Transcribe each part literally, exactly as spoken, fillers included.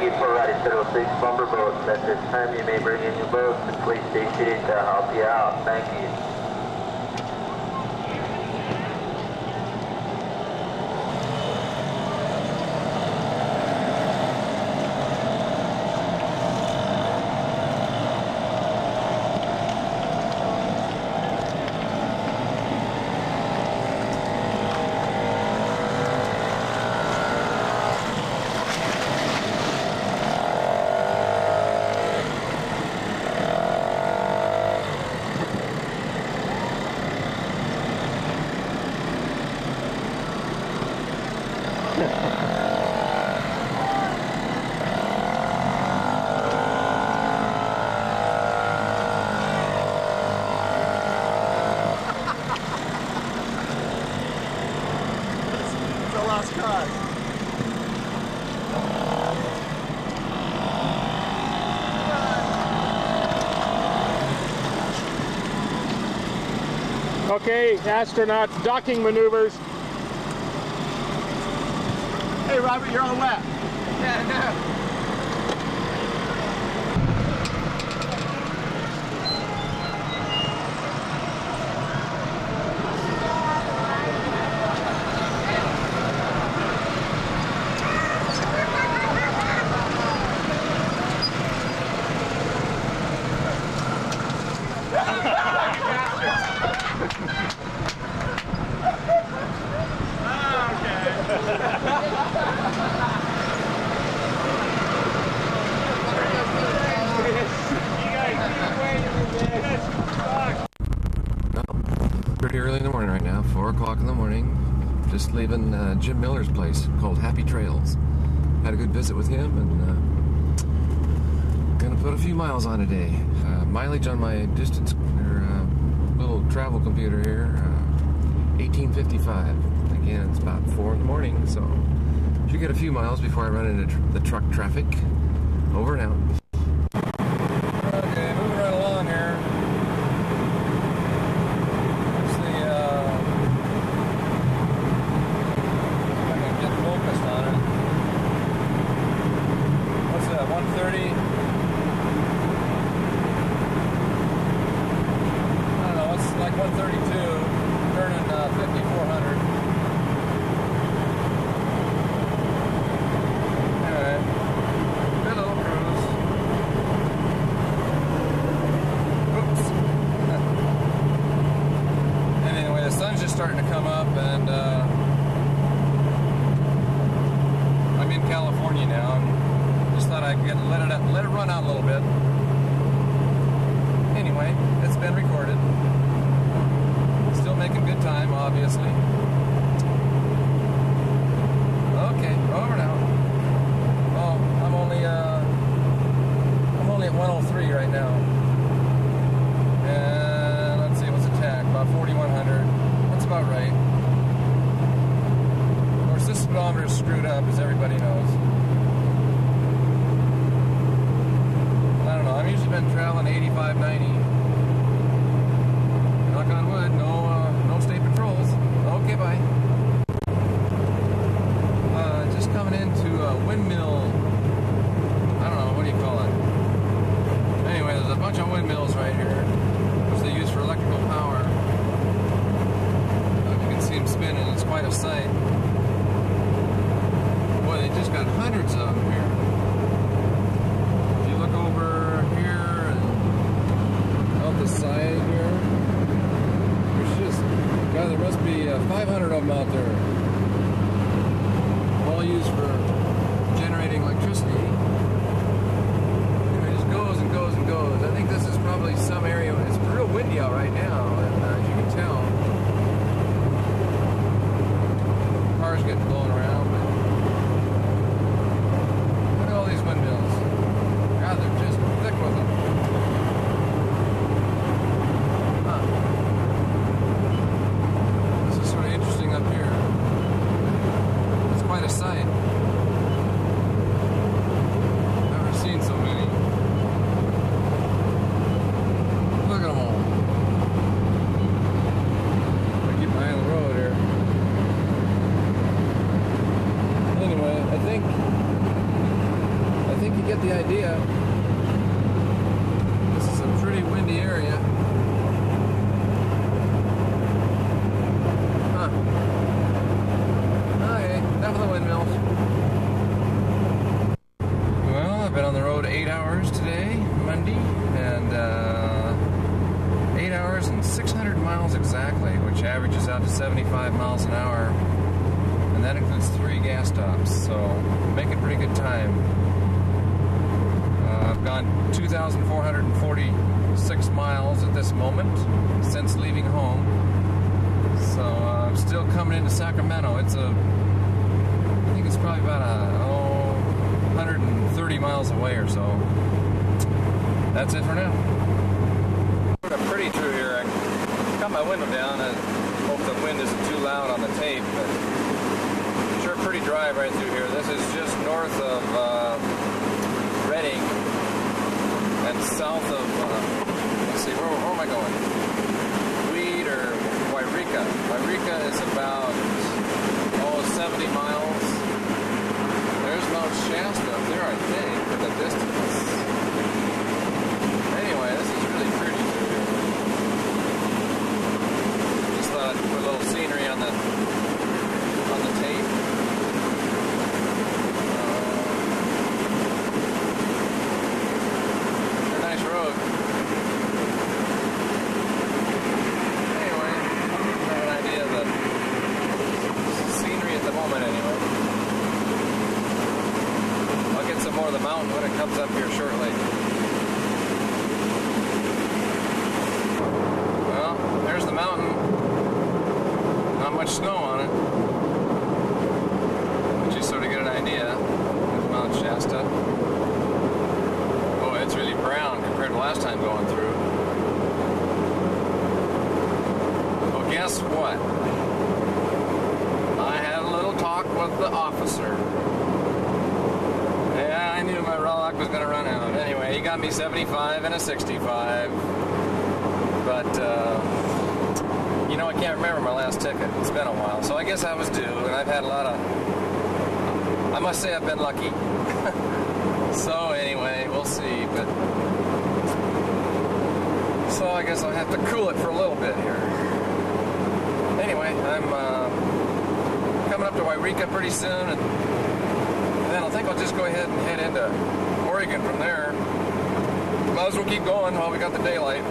you for Wright Shuttle six Bomber boats. At this time, you may bring in your boats and please stay seated to help you out. Thank you. Okay, astronauts, docking maneuvers. Hey Robert, you're all wet. Yeah, I know. Pretty early in the morning right now, four o'clock in the morning. Just leaving uh, Jim Miller's place called Happy Trails. Had a good visit with him and uh, gonna put a few miles on today. Uh, mileage on my distance or uh, little travel computer here, uh, eighteen fifty-five. Again, it's about four in the morning, so should get a few miles before I run into tr the truck traffic. Over and out. Okay, moving right along here. There's the, uh, if I can get focused on it. What's that, one thirty? I don't know, it's like one thirty-two, turning uh, fifty-four hundred. Starting to come up, and uh, I'm in California now, and just thought I'd get, let it let it run out a little bit. Anyway, it's been recorded. Still making good time, obviously. Okay, over now. Oh, I'm only uh, I'm only at one oh three right now, and let's see what's the tack, about forty-one hundred. About right. Of course, this speedometer is screwed up, as everybody knows. I don't know. I've usually been traveling eighty-five, ninety. Knock on wood. No, uh, no state patrols. Okay, bye. Uh, just coming into a windmill. I don't know. What do you call it? Anyway, there's a bunch of windmills right here, which they use for electrical power. See them spinning, it's quite a sight. Boy, they just got hundreds of them here. If you look over here and out the side here, there's just, God, there must be uh, five hundred of them out there. All used for generating electricity. And it just goes and goes and goes. I think this is probably some area, it's real windy out right now, and uh, as you can tell, cars getting blown around, but look at all these windmills. God, they're just thick with them. Huh. This is sort of interesting up here. It's quite a sight. Never seen so many. the idea. This is a pretty windy area. Huh. Okay, enough of the windmills. Well, I've been on the road eight hours today, Monday, and uh, eight hours and six hundred miles exactly, which averages out to seventy-five miles an hour. And that includes three gas stops, so making pretty good time. Uh, I've gone two thousand four hundred forty-six miles at this moment since leaving home. So uh, I'm still coming into Sacramento. It's a, I think it's probably about a, oh, one hundred thirty miles away or so. That's it for now. Sort of pretty through here. I got my window down and hope the wind isn't too loud on the tape, but sure pretty dry right through here. This is just north of uh, Redding and south of, uh, let's see, where, where am I going? Weed or Wairika. Wairika is about, oh, seventy miles. There's Mount Shasta up there, I think, in the distance. Anyway, this is really pretty through here. Just thought I'd put a little scenery on the, on the tape. Road. Anyway, I have an idea of the scenery at the moment anyway. I'll get some more of the mountain when it comes up here shortly. Well, there's the mountain. Not much snow on it. But you sort of get an idea. There's Mount Shasta. It's really brown compared to last time going through. Well, guess what? I had a little talk with the officer. Yeah, I knew my rock was going to run out. Anyway, he got me seventy-five and a sixty-five. But, uh, you know, I can't remember my last ticket. It's been a while. So I guess I was due, and I've had a lot of... I must say I've been lucky. So anyway, we'll see, but so I guess I'll have to cool it for a little bit here. Anyway, I'm uh, coming up to Wairika pretty soon, and then I think I'll just go ahead and head into Oregon from there. Might as well keep going while we got the daylight.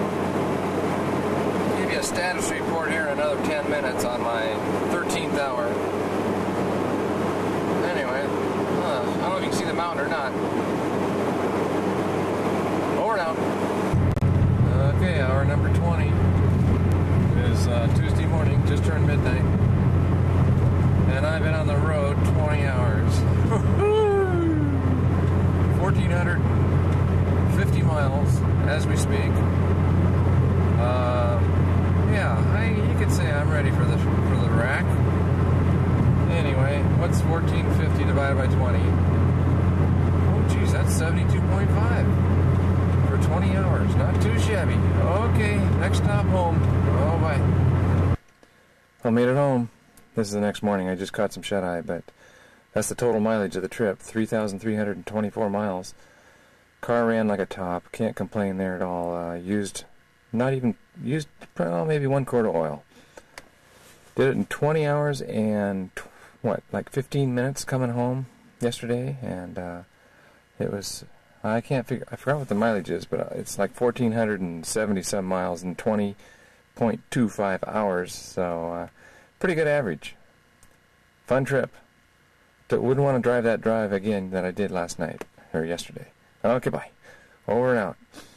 I'll give you a status report here in another ten minutes on my thirteenth hour. Anyway, uh, I don't know if you can see the mountain or not. Over now. Okay, hour number twenty is uh, Tuesday morning, just turned midnight. And I've been on the road twenty hours. fourteen fifty miles as we speak. Uh, yeah, I, you could say I'm ready for the, for the rack. Anyway, what's fourteen fifty divided by twenty? Oh, geez, that's seventy-two point five for twenty hours. Not too shabby. Okay, next stop home. Oh, bye. I made it home. This is the next morning. I just caught some shut-eye, but that's the total mileage of the trip. three thousand three hundred twenty-four miles. Car ran like a top. Can't complain there at all. Uh, used, not even, used, well, maybe one quart of oil. Did it in twenty hours and... what, like fifteen minutes coming home yesterday, and uh, it was, I can't figure, I forgot what the mileage is, but it's like fourteen seventy some miles in twenty point two five hours, so uh, pretty good average. Fun trip. Wouldn't want to drive that drive again that I did last night, or yesterday. Okay, bye. Over and out.